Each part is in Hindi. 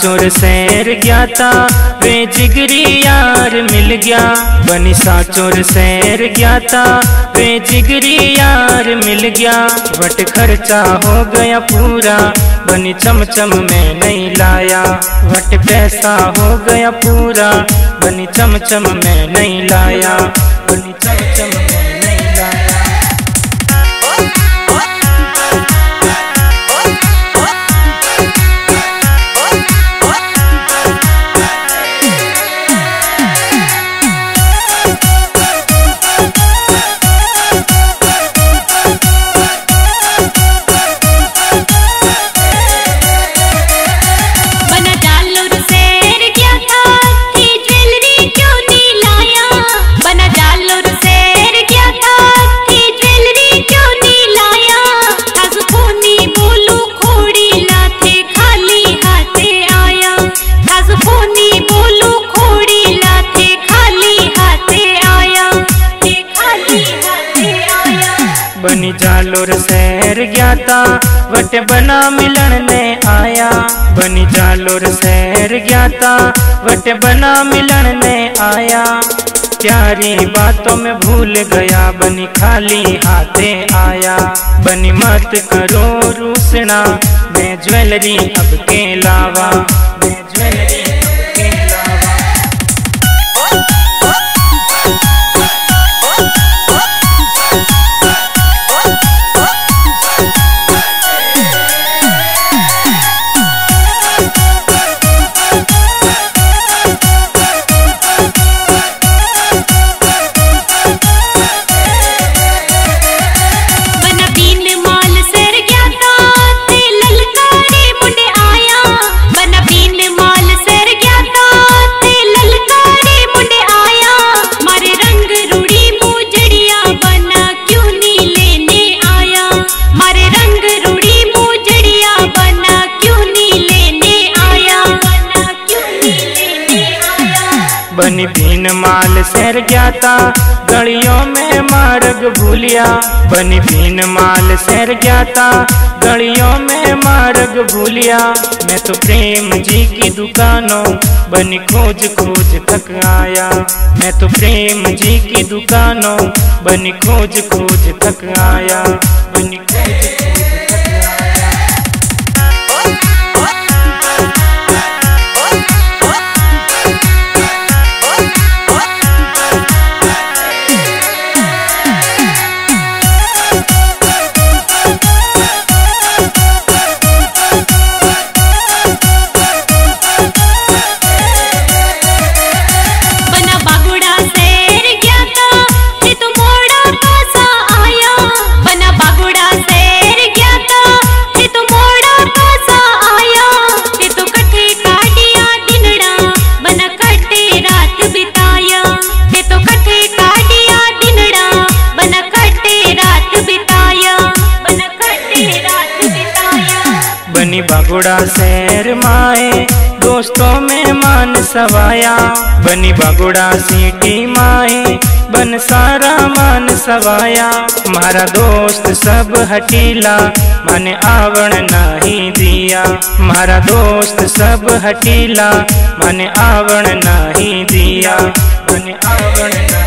साचोर शहर गया था वे जिगरी यार मिल गया। बनी साचोर शहर गया था वे जिगरी यार मिल गया। वट खर्चा हो गया पूरा बनी चमचम में नहीं लाया। वट पैसा हो गया पूरा बनी चमचम में नहीं लाया। बनी चमचम में नहीं लाया। बनी जालोर शहर गया था वट बना मिलन ने आया। बनी जालोर शहर गया था वट बना मिलन ने आया। प्यारी बातों में भूल गया बनी खाली हाथे आया। बनी मत करो रूसना मैं ज्वेलरी अब के लावा। मैं ज्वेलरी बनी भीन माल शहर गया था गलियों में मार्ग भूलिया। बनी भीन माल शहर गया था गलियों में मार्ग भूलिया। मैं तो प्रेम जी की दुकानों बनी खोज खोज थक आया। मैं तो प्रेम जी की दुकानों बनी खोज खोज थक आया। बनी खोज बनी बागुड़ा शहर माए दोस्तों में मान सवाया। बनी बागुड़ा सिटी माए बन सारा मान सवाया। मारा दोस्त सब हटीला माने आवण नहीं दिया। मारा दोस्त सब हटीला माने आवण नहीं दिया। माने आवण नहीं दिया।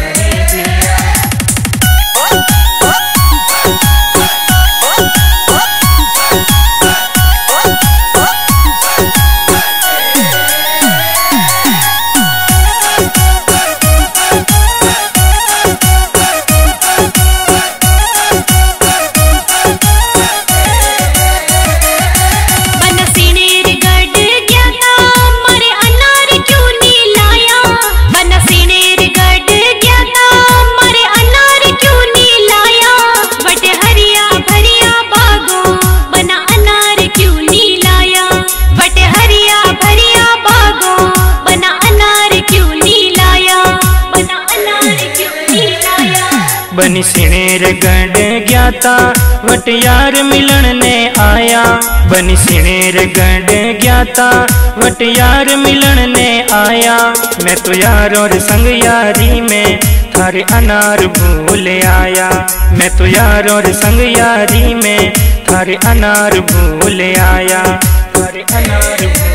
बनी सिणेर गंड गया था वट यार मिलन ने आया। बनी सिणेर गंड गया था वट यार मिलन ने आया। मैं तो यार और संग यारी में थारे अनार भूल आया। मैं तो यार और संग यारी में थारे अनार भूल आया। थारे अनार